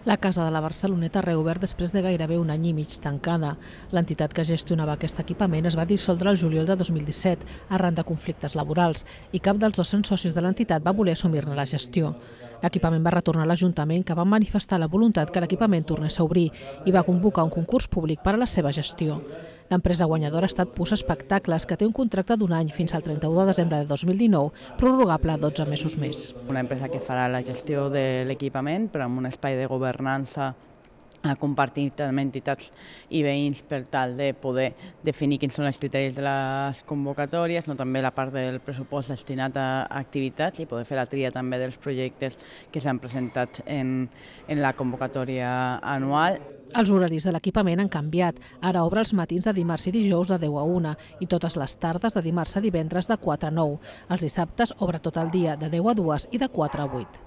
La Casa de la Barceloneta ha reobert després de gairebé un any i mig tancada. L'entitat que gestionava aquest equipament es va dissoldre el juliol de 2017 arran de conflictes laborals i cap dels 200 socis de l'entitat va voler assumir-ne la gestió. L'equipament va retornar a l'Ajuntament, que va manifestar la voluntat que l'equipament tornés a obrir i va convocar un concurs públic per a la seva gestió. L'empresa guanyadora ha estat Pus Espectacles, que té un contracte d'un any fins al 31 de desembre de 2019, prorrogable a 12 mesos més. Una empresa que farà la gestió de l'equipament, però amb un espai de governança compartit amb entitats i veïns per tal de poder definir quins són els criteris de les convocatòries, també la part del pressupost destinat a activitats i poder fer la tria també dels projectes que s'han presentat en la convocatòria anual. Els horaris de l'equipament han canviat. Ara obre els matins de dimarts i dijous de 10 a 1 i totes les tardes de dimarts a divendres de 4 a 9. Els dissabtes obre tot el dia de 10 a 2 i de 4 a 8.